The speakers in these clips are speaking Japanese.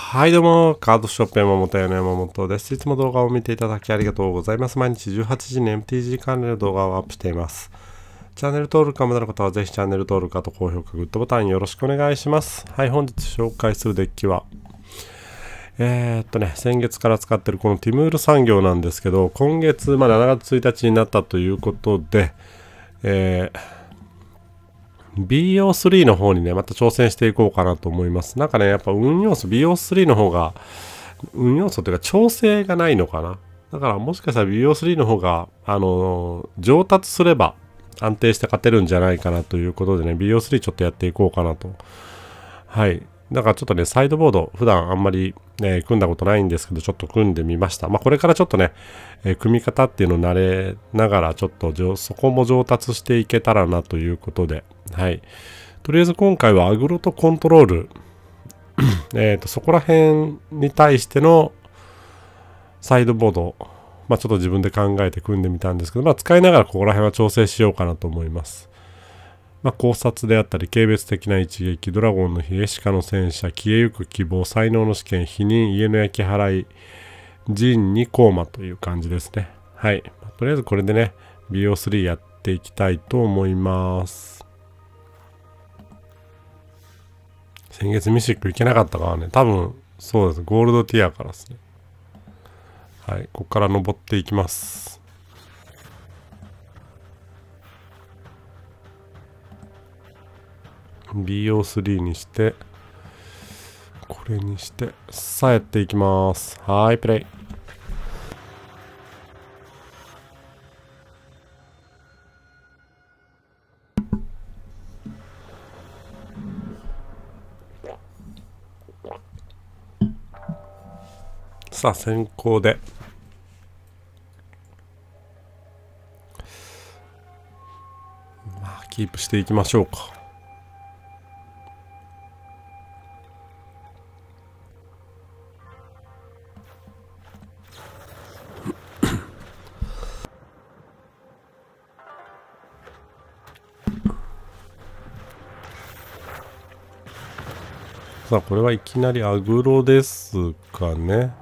はいどうも、カードショップ山本屋の山本です。いつも動画を見ていただきありがとうございます。毎日18時に MTG 関連の動画をアップしています。チャンネル登録がまだの方はぜひチャンネル登録、あと高評価、グッドボタンよろしくお願いします。はい、本日紹介するデッキは、先月から使ってるこのティムール産業なんですけど、今月、7月1日になったということで、BO3 の方にね、また挑戦していこうかなと思います。なんかね、やっぱ運要素、BO3 の方が、運要素というか調整がないのかな。だからもしかしたら BO3 の方が、上達すれば安定して勝てるんじゃないかなということでね、BO3 ちょっとやっていこうかなと。はい。だからちょっとね、サイドボード、普段あんまり、組んだことないんですけど、ちょっと組んでみました。これからちょっとね、組み方っていうのを慣れながら、ちょっとそこも上達していけたらなということで、はい。とりあえず今回はアグロとコントロール、そこら辺に対してのサイドボード、ちょっと自分で考えて組んでみたんですけど、使いながらここら辺は調整しようかなと思います。考察であったり、軽蔑的な一撃、ドラゴンの冷え、鹿の戦車、消えゆく希望、才能の試験、否認、家の焼き払い、陣にコーマという感じですね。はい。とりあえずこれでね、BO3 やっていきたいと思います。先月ミシック行けなかったからね、多分、そうです。ゴールドティアからですね。はい。ここから登っていきます。BO3 にして、これにして、さあやっていきます。はい、プレイ。さあ、先行で。キープしていきましょうか。さあ、これはいきなりアグロですかね。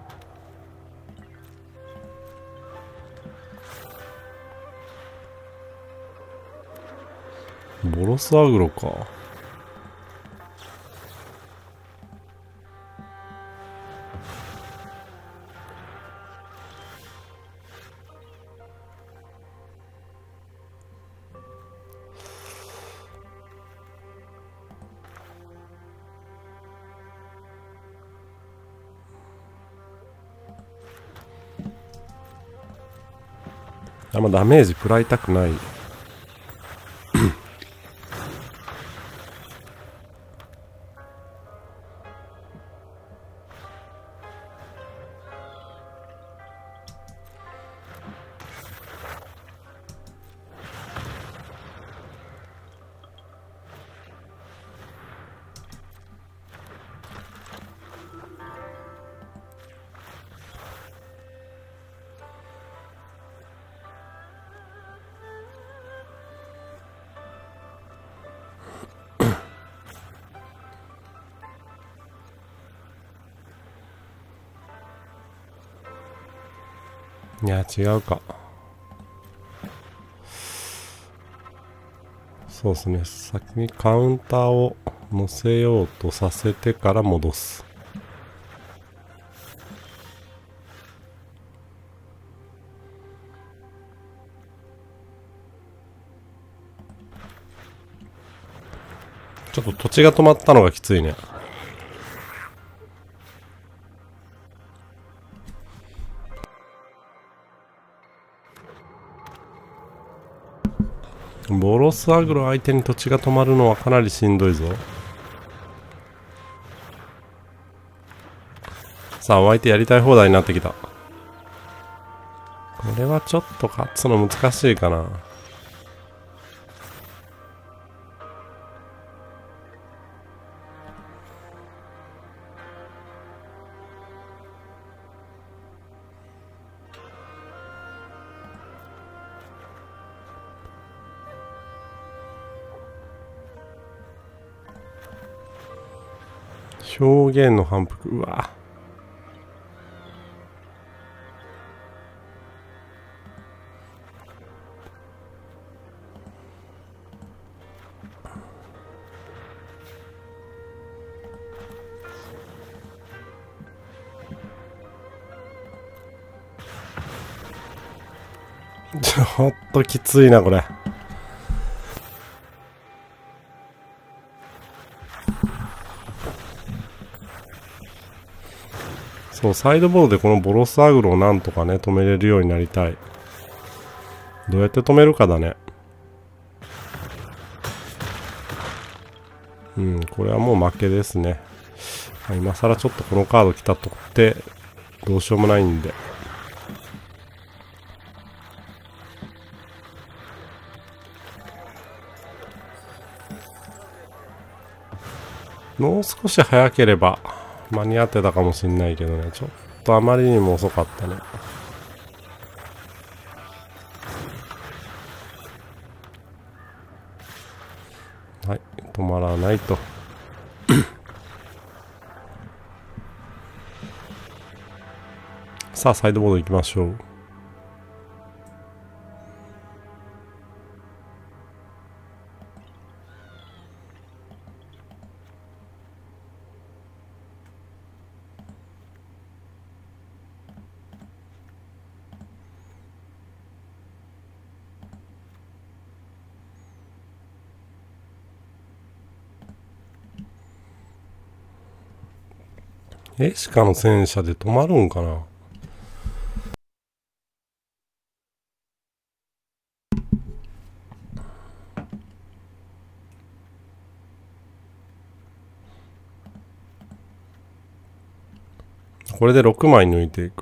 ボロスアグロか。あんまダメージ食らいたくない。いや、違うか。そうですね。先にカウンターを乗せようとさせてから戻す。ちょっと土地が止まったのがきついね。ボロスアグロ相手に土地が止まるのはかなりしんどいぞ。さあ、お相手やりたい放題になってきた。これはちょっと勝つの難しいかな。表現の反復。うわ。 ちょっときついな、これ。そう、サイドボードでこのボロスアグロをなんとかね、止めれるようになりたい。どうやって止めるかだね。うん、これはもう負けですね。今更ちょっとこのカード来たとって、どうしようもないんで。もう少し早ければ間に合ってたかもしんないけどね。ちょっとあまりにも遅かったね。はい、止まらないと。さあ、サイドボード行きましょう。エシカの戦車で止まるんかな。これで6枚抜いていく。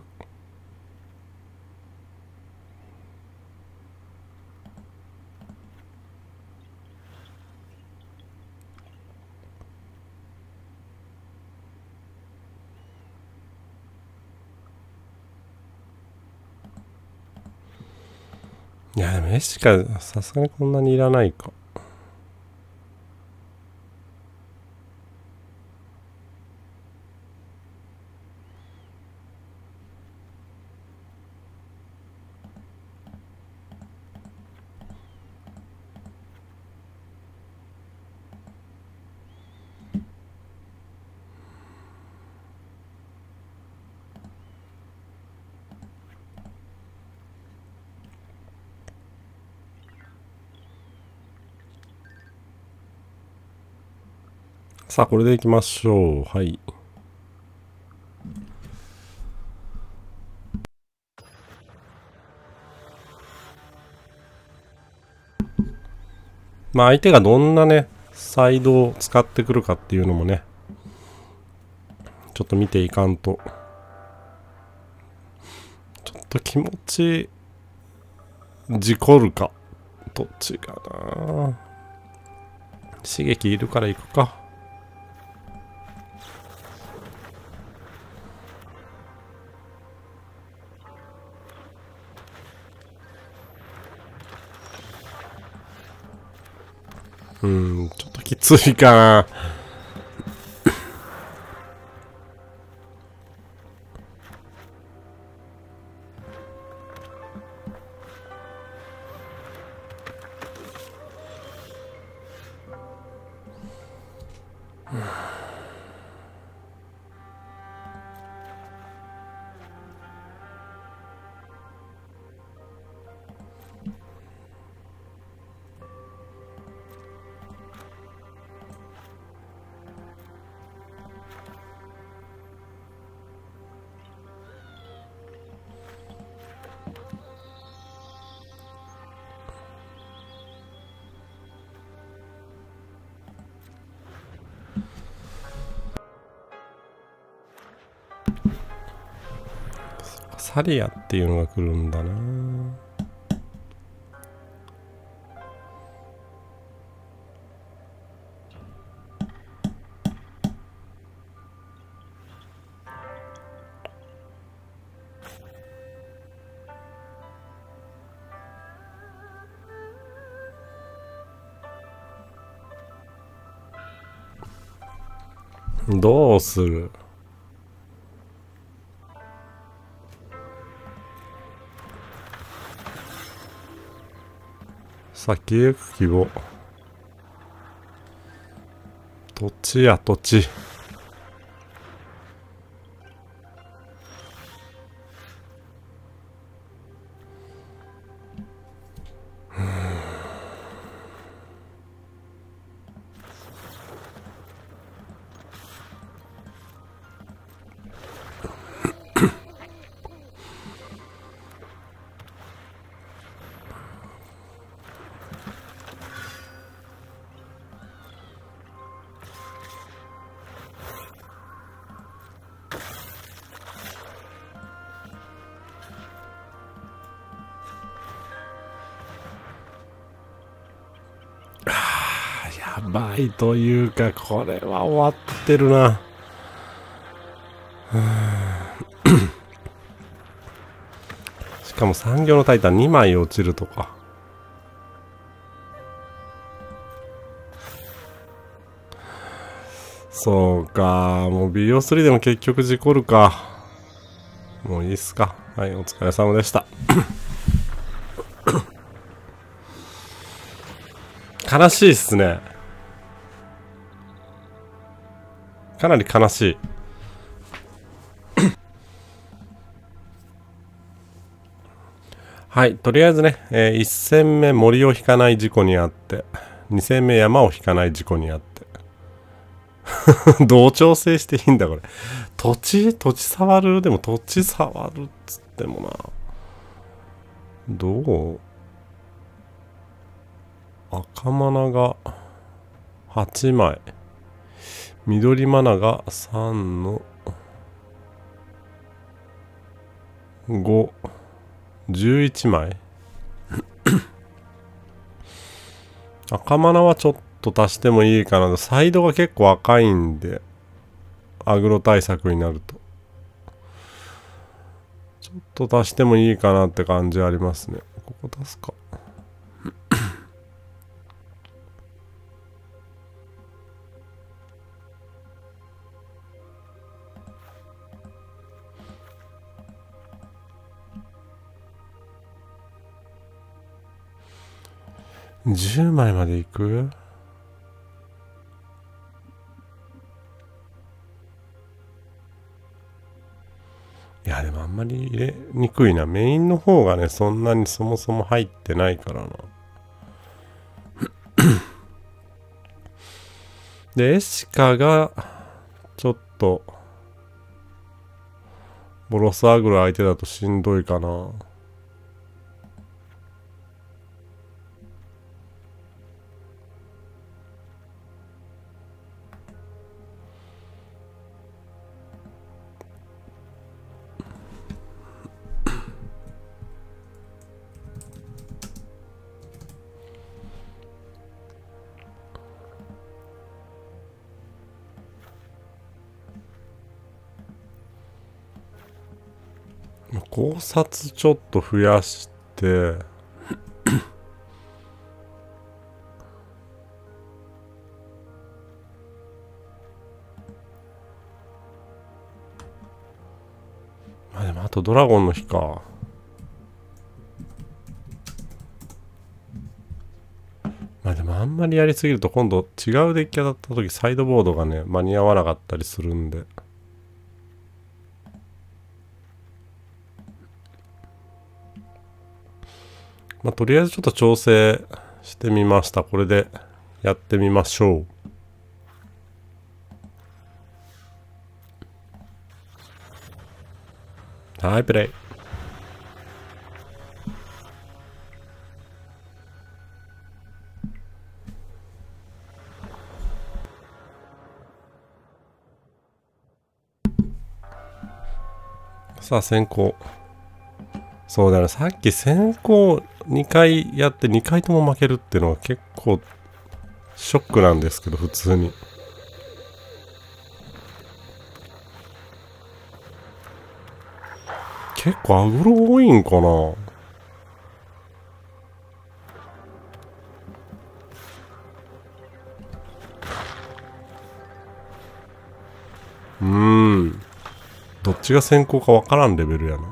いや、でもエシカ、さすがにこんなにいらないか。さあ、これでいきましょう。はい。まあ、相手がどんなね、サイドを使ってくるかっていうのもね、ちょっと見ていかんと。ちょっと気持ち、事故るか。どっちかな。刺激いるから行くか。ちょっときついかな。サリアっていうのが来るんだな。どうする？先へ行く希望。土地や土地。 倍というか、これは終わってるな。しかも産業のタイタン2枚落ちるとか。そうか、もう BO3 でも結局事故るか。もういいっすか。はい、お疲れ様でした。悲しいっすね。かなり悲しい。はい、とりあえずね、1戦目森を引かない事故にあって、2戦目山を引かない事故にあって。どう調整していいんだこれ。土地触る。でも土地触るっつってもな。どう赤マナが8枚。緑マナが3の5。11枚。赤マナはちょっと足してもいいかな。サイドが結構赤いんで、アグロ対策になると。ちょっと足してもいいかなって感じありますね。ここ足すか。10枚までいく？いや、でもあんまり入れにくいな。メインの方がね、そんなにそもそも入ってないからな。で、エシカが、ちょっと、ボロスアグロ相手だとしんどいかな。考察ちょっと増やして、まあでもあとドラゴンの日か。まあでもあんまりやりすぎると今度違うデッキ当たった時サイドボードがね、間に合わなかったりするんで。まあとりあえずちょっと調整してみました。これでやってみましょう。はい、プレイ。さあ先行。そうだね、さっき先行2回やって2回とも負けるっていうのは結構ショックなんですけど、普通に。結構アグロ多いんかな。どっちが先行かわからんレベルやな。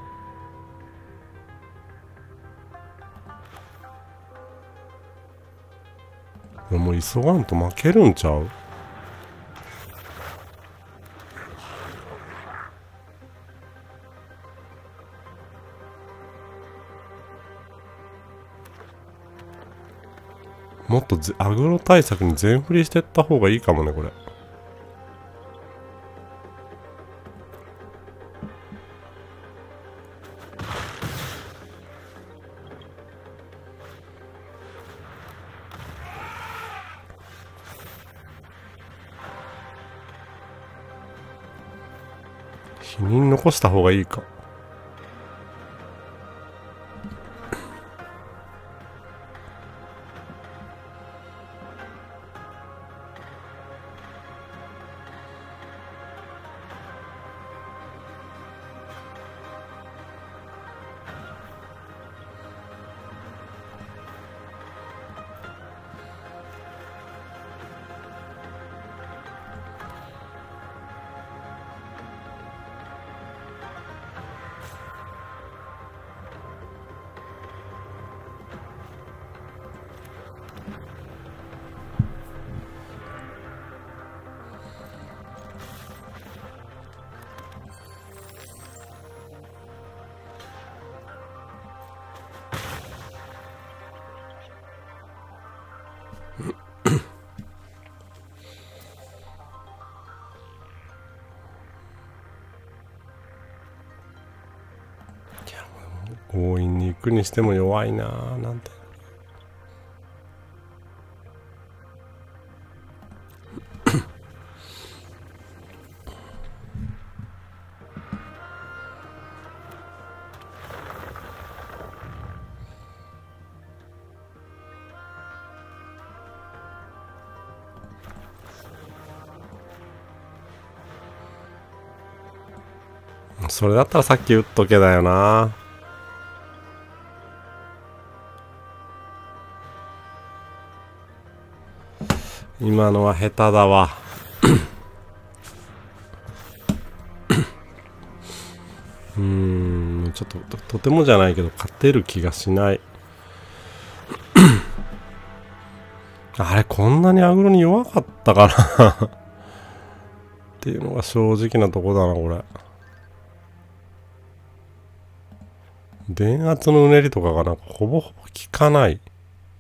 もう急がんと負けるんちゃう？もっとアグロ対策に全振りしてった方がいいかもね、これ。否認残した方がいいか。 強引に行くにしても弱いなぁ、なんて。それだったらさっき打っとけだよな。今のは下手だわ。ちょっととてもじゃないけど勝てる気がしない。あれ、こんなにアグロに弱かったかなっていうのが正直なとこだな、これ。電圧のうねりとかがなんかほぼほぼ効かない。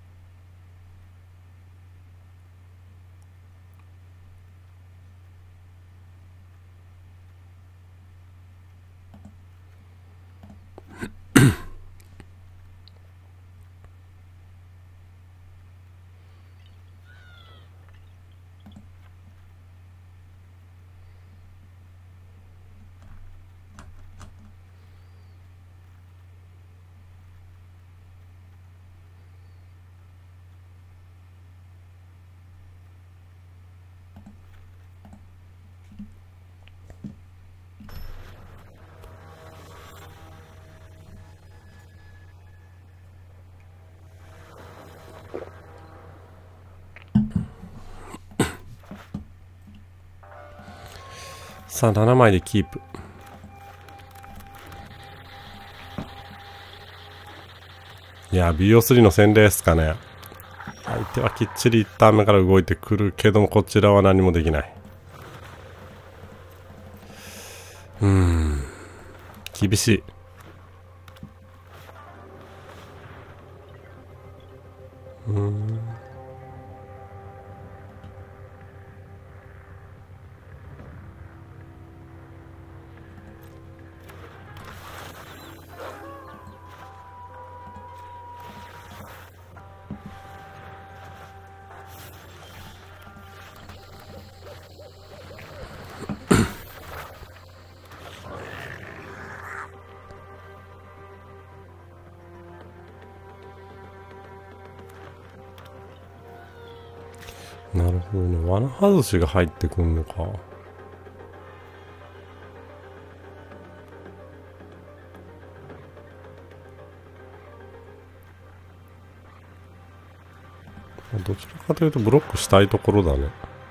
さあ、7枚でキープ。いや、BO3 の洗礼ですかね。相手はきっちり1ターン目から動いてくるけども、こちらは何もできない。厳しい。なるほどね。罠外しが入ってくんのか。どちらかというとブロックしたいところだね。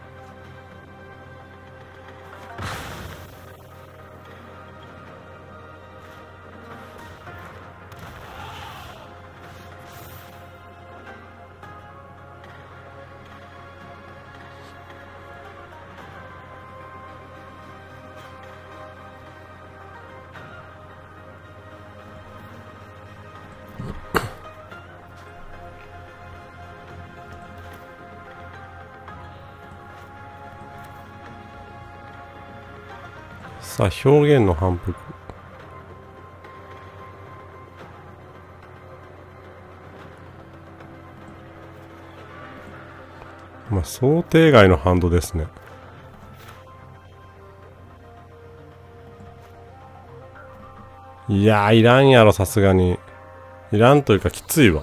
さあ、表現の反復。まあ、想定外のハンドですね。いやー、いらんやろ、さすがに。いらんというか、きついわ。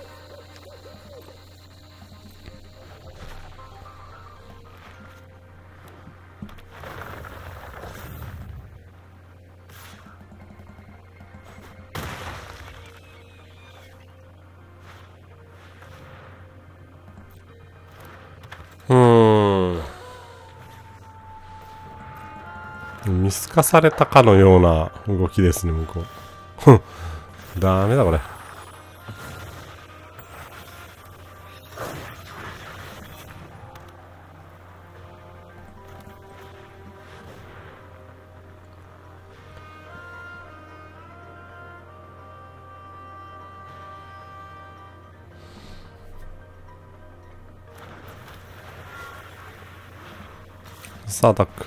見透かされたかのような動きですね、向こう。ダメだ、これ。さあ、アタック。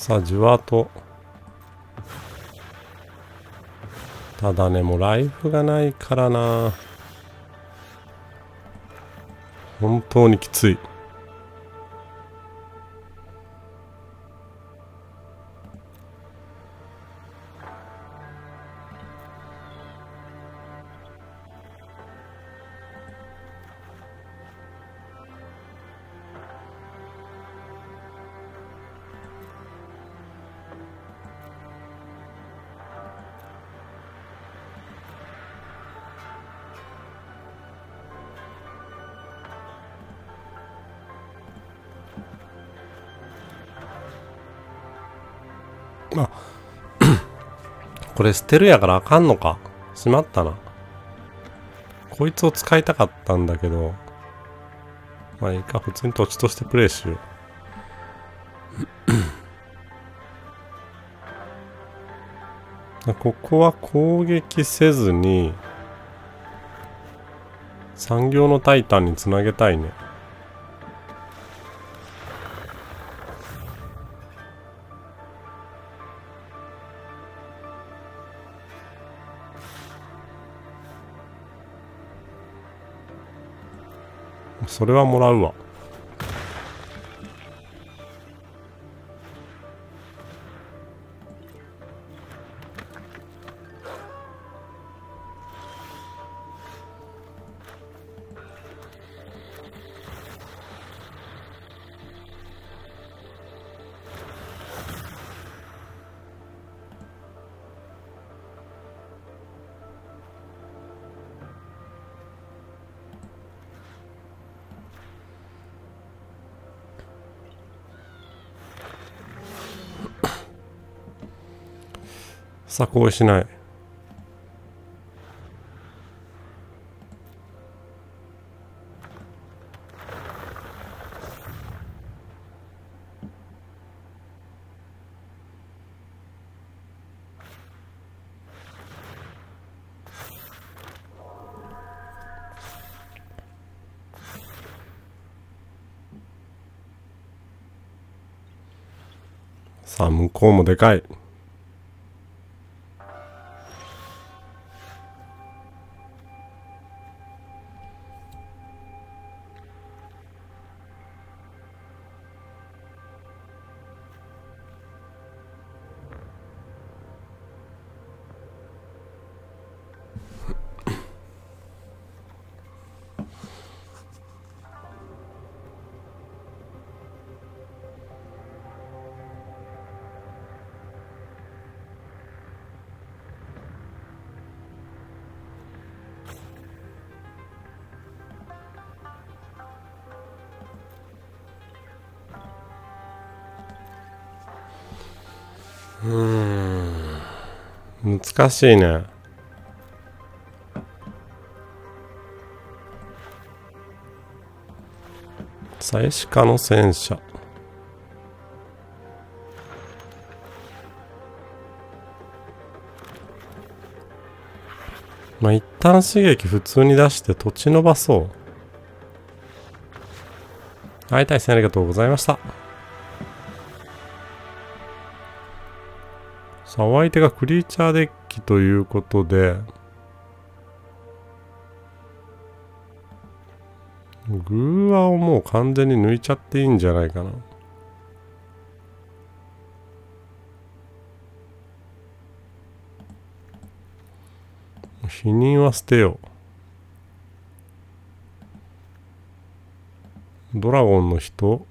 さあ、じわと。ただね、もうライフがないからな。本当にきつい。あ、これ捨てるやからあかんのか。しまったな。こいつを使いたかったんだけど。まあいいか、普通に土地としてプレイしよう。ここは攻撃せずに、産業のタイタンにつなげたいね。それはもらうわ。さあ、こうしない。さあ、向こうもでかい。難しいね。さあ、エシカの戦車。まあ、一旦刺激普通に出して土地伸ばそう。はい、大戦ありがとうございました。さあ、お相手がクリーチャーデッキということで、グーアをもう完全に抜いちゃっていいんじゃないかな。否認は捨てよう。ドラゴンの人。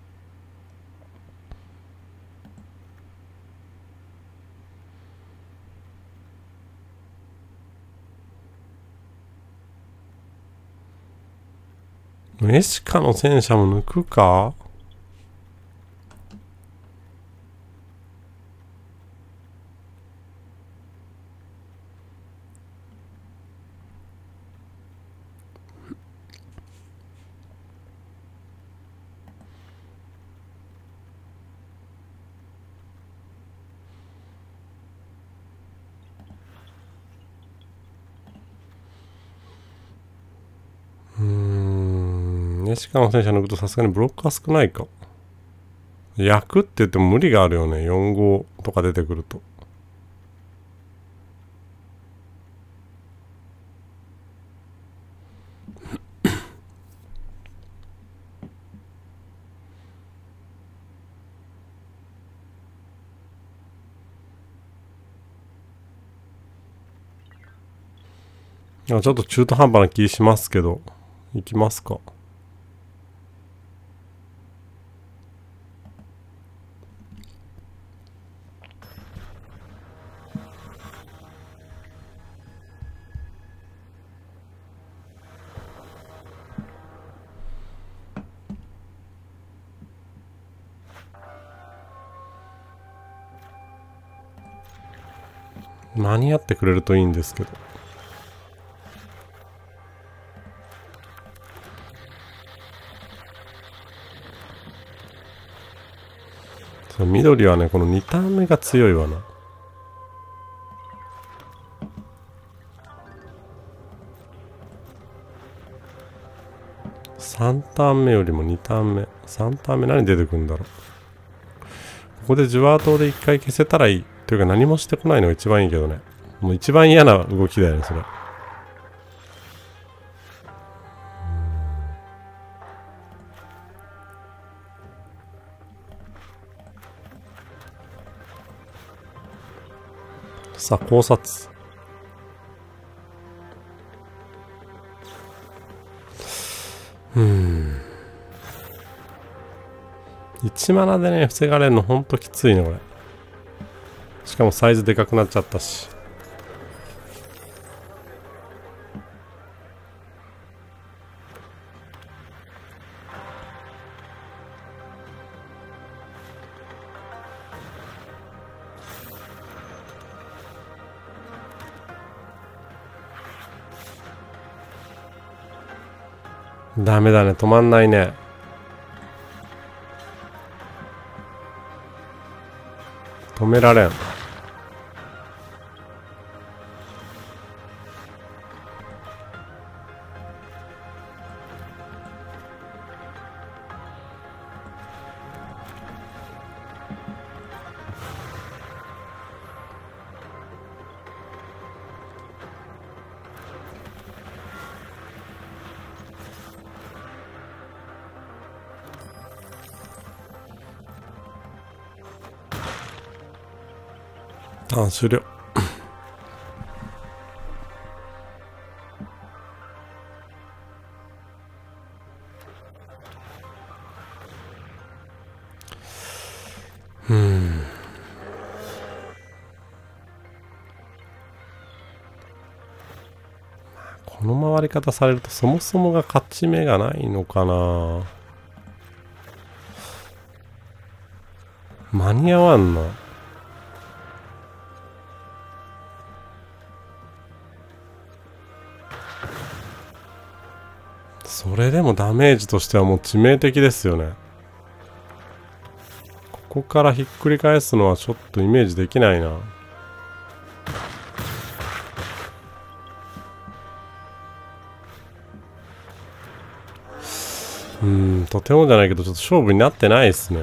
エシカの戦車も抜くか。エシカの戦車抜くとさすがにブロックは少ないか。 焼くって言っても無理があるよね。4-5とか出てくると。ちょっと中途半端な気しますけど、行きますか。間に合ってくれるといいんですけど。そう、緑はね、この2ターン目が強いわな。3ターン目よりも2ターン目。3ターン目何出てくるんだろう。ここでジュワー島で1回消せたらいい。というか何もしてこないのが一番いいけどね。もう一番嫌な動きだよね、それ。さあ、考察。1マナでね、防がれるのほんときついね、これ。しかもサイズでかくなっちゃったし。ダメだね、止まんないね。止められん。ターン終了。この回り方されるとそもそもが勝ち目がないのかな。間に合わんな。それでもダメージとしてはもう致命的ですよね。ここからひっくり返すのはちょっとイメージできないな。とてもじゃないけどちょっと勝負になってないですね。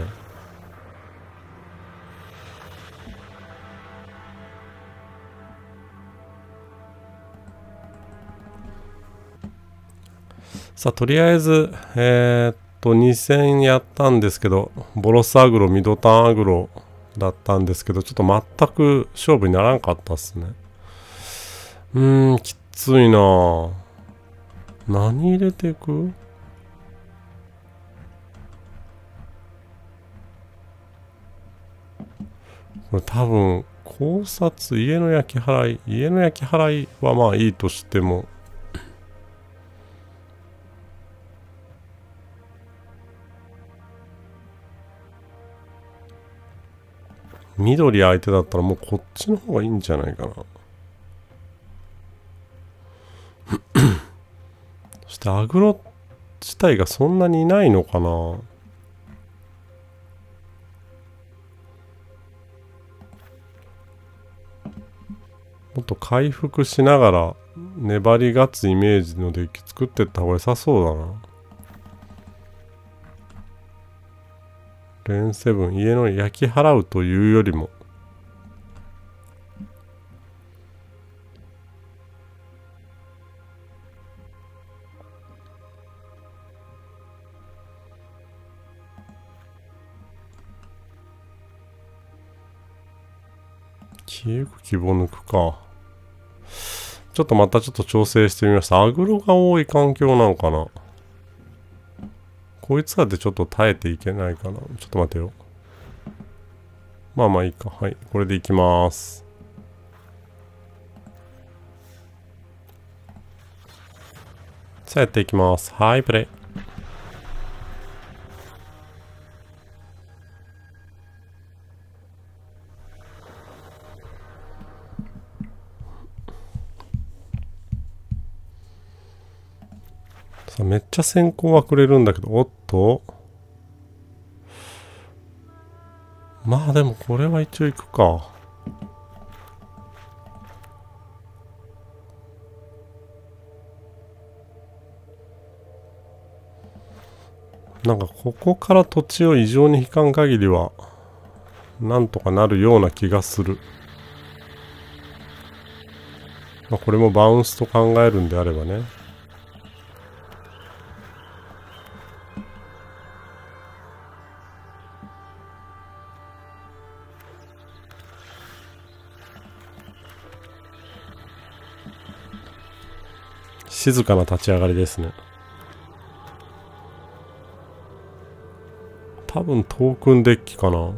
さあ、とりあえず、2戦やったんですけど、ボロスアグロ、ミドタンアグロだったんですけど、ちょっと全く勝負にならんかったっすね。きついなぁ。何入れていく？これ多分、考察、家の焼き払いはまあいいとしても、緑相手だったらもうこっちの方がいいんじゃないかな。そしてアグロ自体がそんなにいないのかな。もっと回復しながら粘り勝つイメージのデッキ作ってった方が良さそうだな。 レンセブン、家の焼き払うというよりも、消えゆく希望抜くか。ちょっとまたちょっと調整してみました。アグロが多い環境なのかな。こいつらでちょっと耐えていけないかな。ちょっと待てよ。まあまあいいか。はい。これでいきます。さあやっていきます。はい、プレイ。さあめっちゃ先行はくれるんだけど、おっと。まあでもこれは一応行くか。なんかここから土地を異常に引かん限りは、なんとかなるような気がする。まあこれもバウンスと考えるんであればね。静かな立ち上がりですね。多分トークンデッキかな。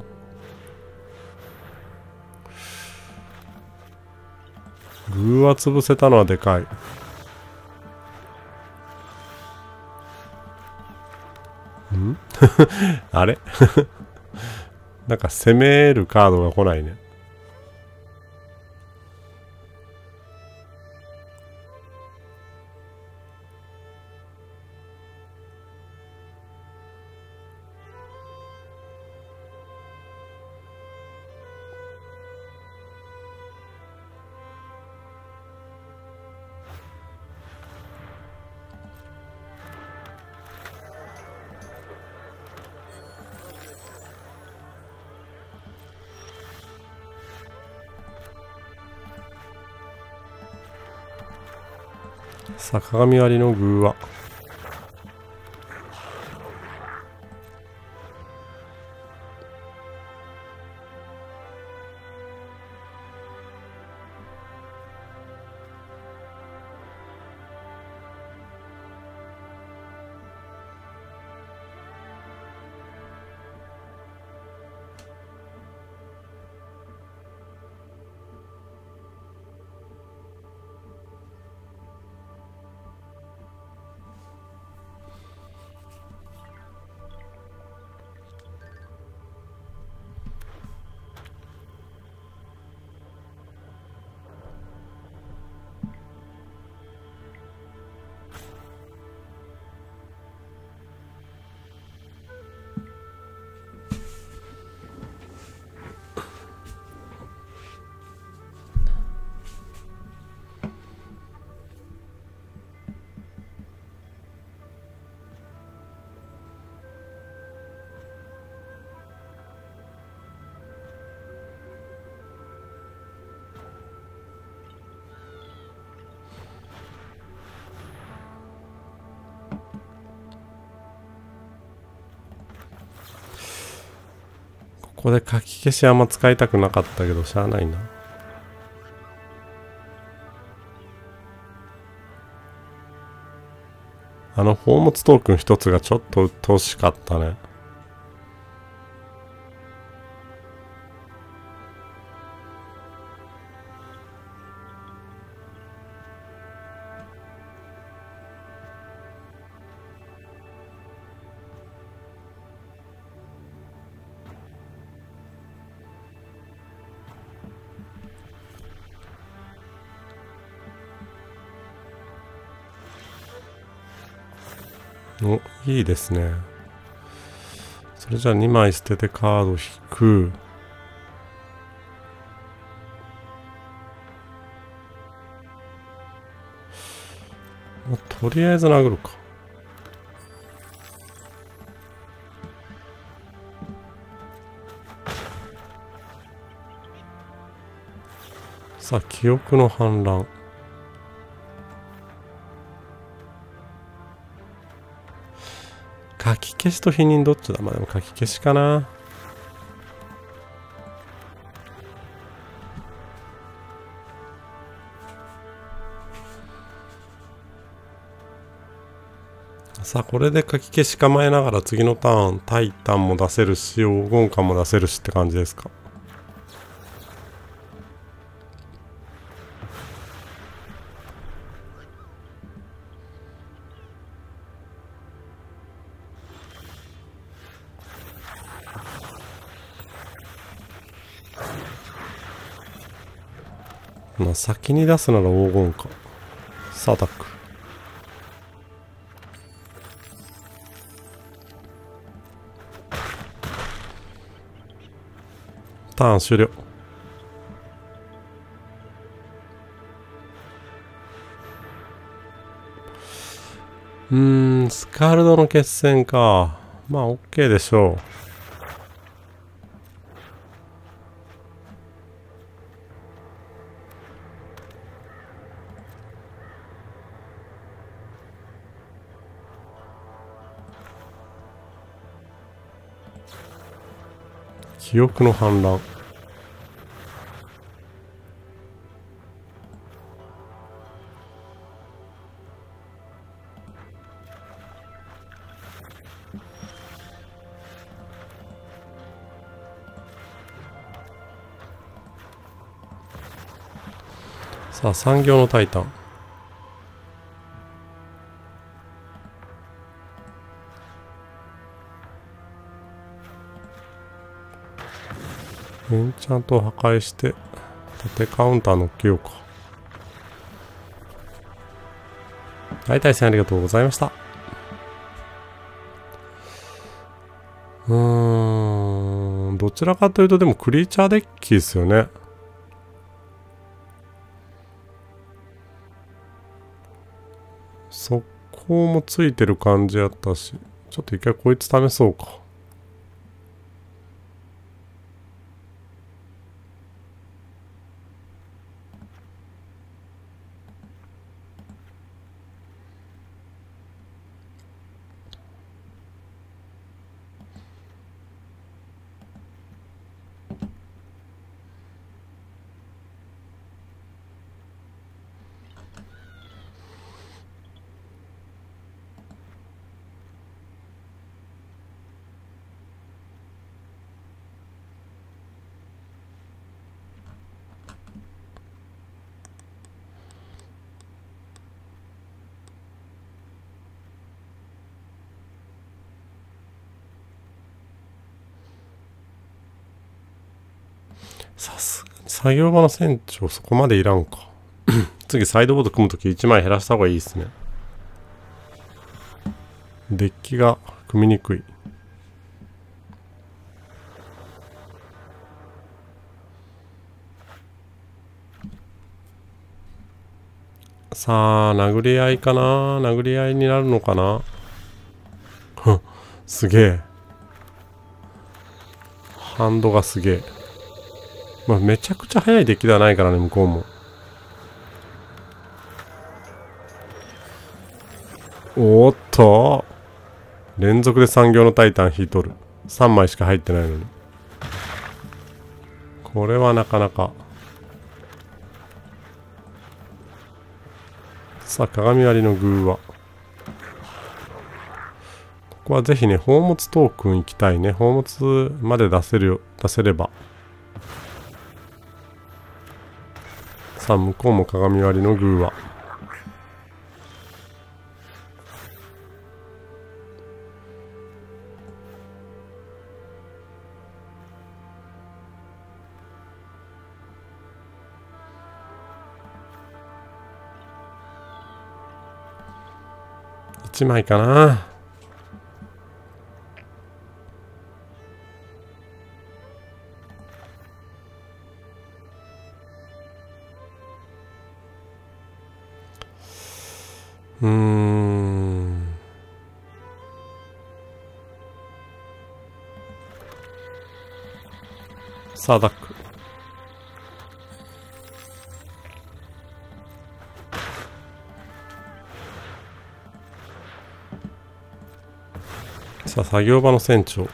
グーは潰せたのはでかい。んあれなんか攻めるカードが来ないね。さあ、鏡割りのグーは。ここで書き消しあんま使いたくなかったけど、しゃあないな。宝物トークン一つがちょっと鬱陶しかったね。お、いいですね。それじゃあ2枚捨ててカード引く。とりあえず殴るか。 さあ、記憶の反乱。書き消しと否認どっちだ。まあでも書き消しかな。さあ、これで書き消し構えながら次のターン、タイタンも出せるし、黄金感も出せるしって感じですか。まあ、先に出すなら黄金か。さあ、アタック。ターン終了。スカルドの決戦か。まあ、OK でしょう。記憶の反乱。さあ、産業のタイタン。エンチャントを破壊して縦カウンター乗っけようか。はい、対戦ありがとうございました。どちらかというとでもクリーチャーデッキですよね。速攻もついてる感じやったし、ちょっと一回こいつ試そうか。さすがに作業場の船長そこまでいらんか。次サイドボード組むとき1枚減らした方がいいですね。デッキが組みにくい。さあ、殴り合いかな。殴り合いになるのかな。すげえ。ハンドがすげえ。まあ、めちゃくちゃ速いデッキではないからね、向こうも。おっと連続で産業のタイタン引いとる。3枚しか入ってないのに。これはなかなか。さあ、鏡割りのグーは。ここはぜひね、宝物トークン行きたいね。宝物まで出せれば。さあ、向こうも鏡割りのグーは。1枚かな。さあ、ダック。 さあ、作業場の船長。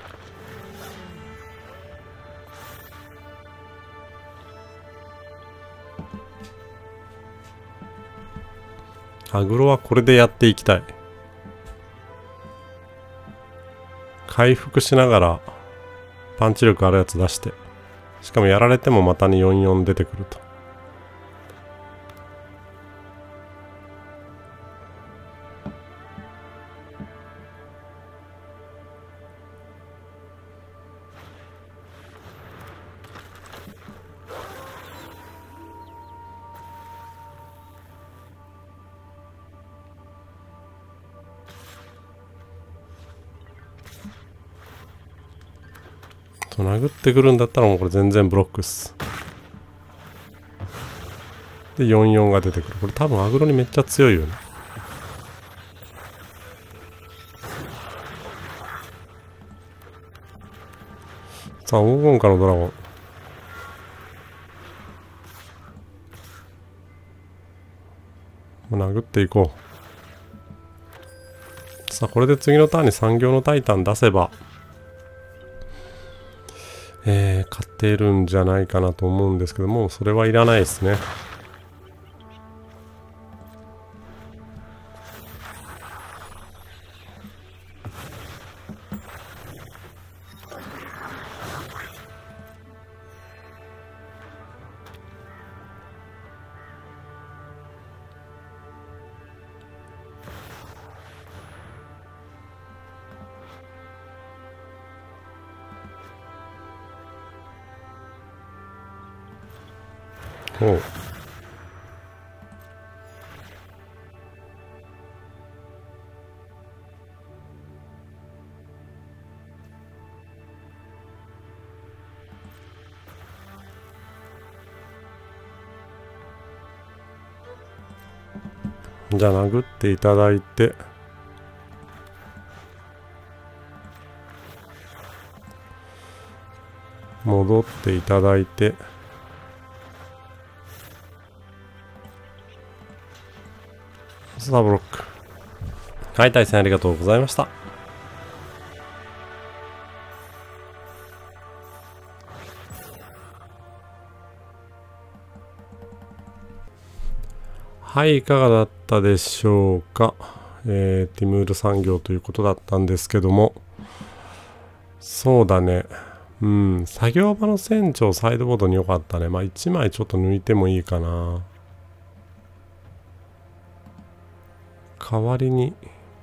アグロはこれでやっていきたい。回復しながらパンチ力あるやつ出して、しかもやられてもまたに44出てくると。殴ってくるんだったらもうこれ全然ブロックっす。で44が出てくる。これ多分アグロにめっちゃ強いよね。さあ、黄金化のドラゴン。殴っていこう。さあ、これで次のターンに産業のタイタン出せば、勝てるんじゃないかなと思うんですけども、それはいらないですね。おう。じゃあ殴っていただいて、戻っていただいて、さあブロック。はい、対戦ありがとうございました。はい、いかがだったでしょうか。ティムール産業ということだったんですけども、そうだね。作業場の船長サイドボードに良かったね。まあ1枚ちょっと抜いてもいいかな。代わりに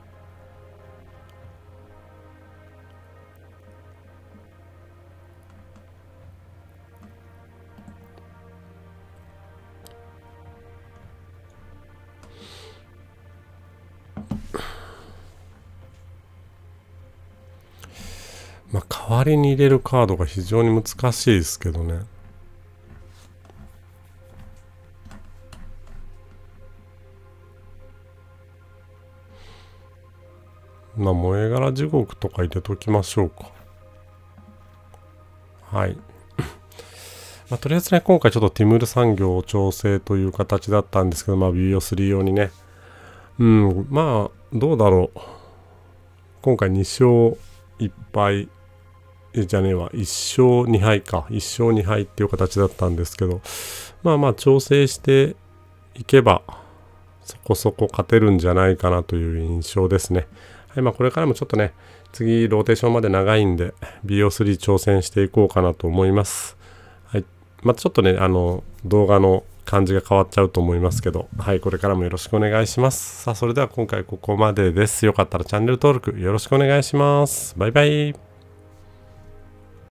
代わりに入れるカードが非常に難しいですけどね。燃え殻地獄とか入れときましょうか。はい。とりあえずね、今回ちょっとティムール産業を調整という形だったんですけど、BO3 用にね。どうだろう。今回2勝1敗。じゃねえわ。1勝2敗か。1勝2敗っていう形だったんですけど、調整していけば、そこそこ勝てるんじゃないかなという印象ですね。はい、これからもちょっとね、次ローテーションまで長いんで、BO3 挑戦していこうかなと思います。はい。ちょっとね、動画の感じが変わっちゃうと思いますけど、はい、これからもよろしくお願いします。さあ、それでは今回ここまでです。よかったらチャンネル登録よろしくお願いします。バイバイ。